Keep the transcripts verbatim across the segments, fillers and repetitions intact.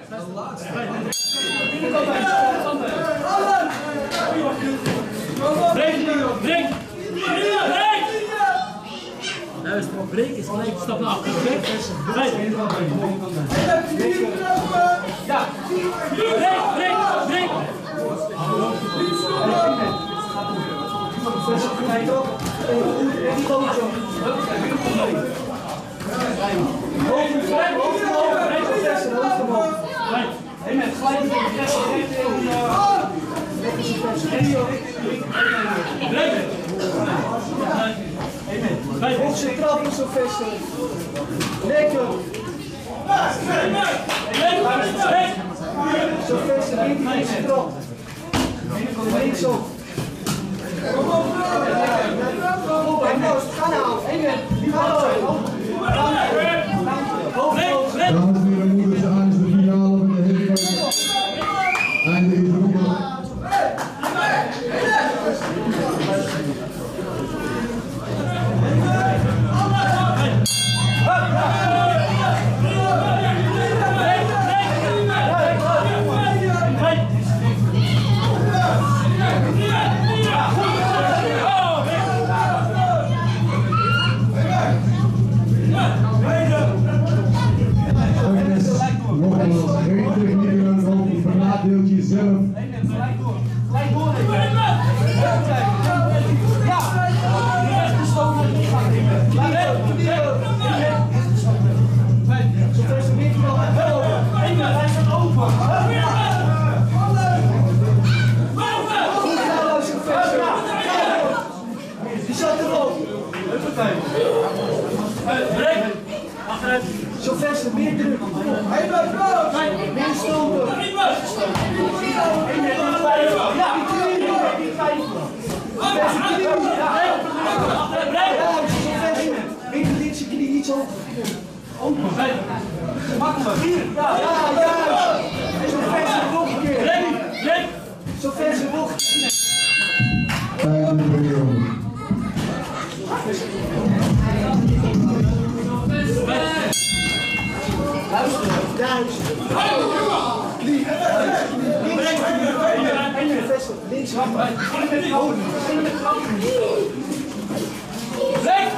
Breek! Breek! Luister, breek is gelijk een stap naar achter. Breek! Breek! Ja! Breek! Breek! Breek! Amen. Gelijk met de rest. Amen. Hoog centraal niet zo vesten. Lekker. Zo vesten, niet die centraal. Links op. Kom op. Ga nou. Amen. Dames en heren, moeders aan is de finale van de heavyweight. Einde is roepen. Nogmaals, geen techniek aan de hand, vernadeelt jezelf. Gelijk door. Gelijk door. Ja. Gestoken. Zo first weer wel. Amen. Hij staat open. Die zat erop. Breek! Achteruit! Zo vesten, meer druk. Meer stoten. Ja, die twijfelen. Meer de linkse knie iets hoger. Open. Makkelijk. Ja, ja. En zo vesten nog een keer. Zo vesten nog. Einde van de ronde. Luister, luister. Knie. Links, links, houden. Breek!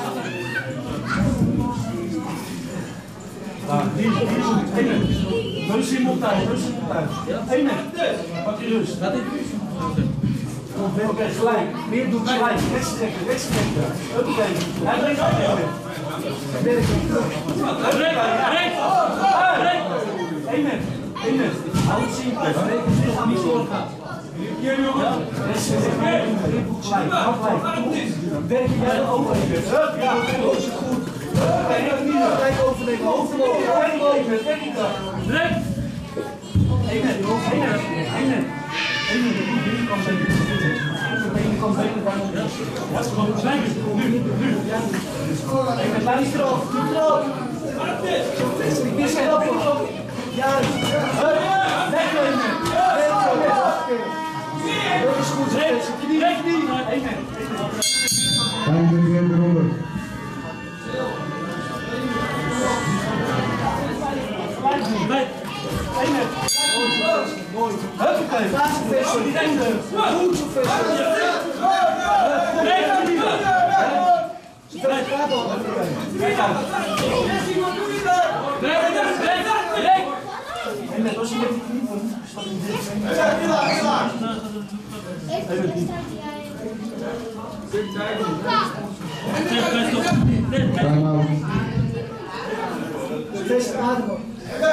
Amen. Rust in mond uit, rust in mond uit. Amen. Pak je rust. Laat ik rust. Oké, gelijk. Meer doen gelijk. Wegstrekken, wegstrekken. Oké. Hij brengt ook weer. Werk terug. Breek! Breek! Breek! Amen. Amen. Hou het zien. Breek het veel niet doorgaan. Hier jongen. Gelijk. Hou gelijk. Werk jij de ogen even. Ja, dat is goed. Kijk overnemen. Overlopen. Overlopen. Werk niet daar. Breek! Amen. Amen. Amen. Amen. De binnenkant zijn de binnenkant beter dan op de rest. Dat is gewoon zwijgen. Nu, nu. Amen. Laat niet erop. Niet erop. Ik mis het op. Juist. Wegnemen. Wegnemen. Dat is goed. Knie, knie. Amen. Einde van de derde ronde. Breek! Amen. Mooi. Huppakee. Laatste vesten. Die einde. Goed zo vesten. Breek! Breek. Gaat al. Breek uit. Breek! Breek! Breek! Amen. Als je met die knie van stap in dit. Time out. Best ademen.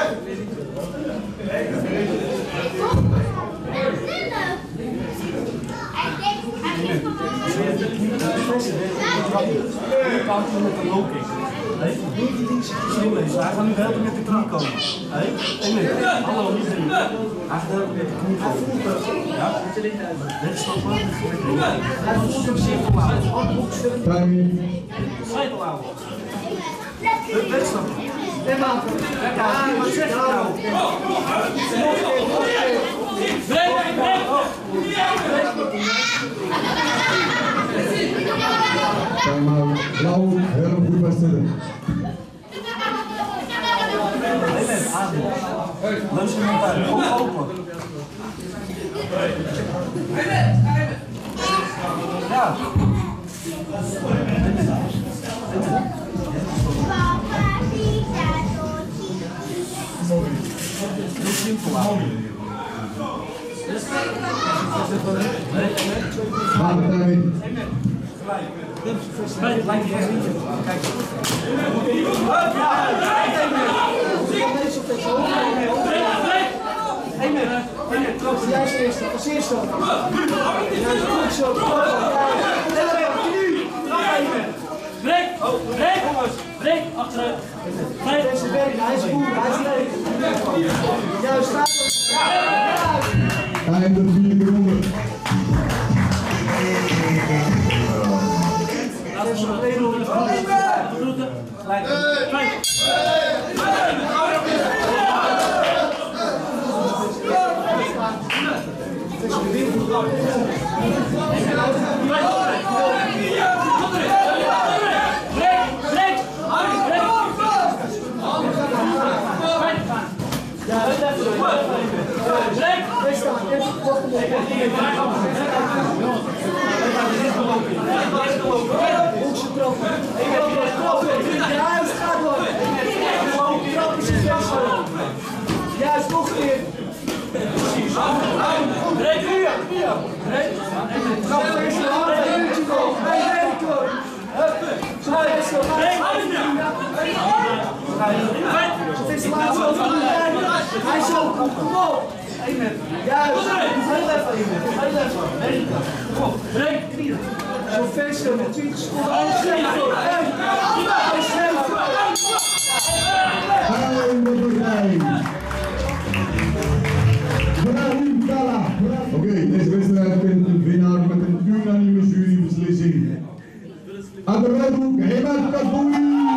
Kanten met de low kick. Niet die linkse knie lezen. Hij gaat nu helpen met de knie komen. Amen. Hallo, niet doen. Hij gaat helpen met de knie komen. Ja? Wegstappen. Hij voelt hem simpel aan. Timing. Schijtel aan. Wegstappen. En maken. Ja, wat zeg je nou? Breek! Breek! Time out. Blauw, helemaal goed vaststellen. Amen. Adem. Luister naar elkaar. Kom open. Ja. Heel simpel houden. Gaan we daarmee. Kijk. Juist eerst, als eerste. Juist goed zo. Breek! Breek! Breek! Achteruit! Deze werk, hij is goed, hij is leeg. Juist, gaat En de vierde ronde. Laat ons nog één ronde. Groeten. Vijf. Juist, nog weer. Breek! Breek! Ga eerst de hand en uurtje nog. Hij werkt hoor. Zo is het. Het is de laatste over de lijn. Hij is ook goed. Kom op. Juist. Heel even. Heel even. Kom op. Breek! Zo versen met twintig seconden. Alles geven. Alles geven. En de partij. Brahim Kala. Oké, deze wedstrijd vindt een winnaar met een unanieme jurybeslissing. Aan de rijhoek, Hemat Kaboui.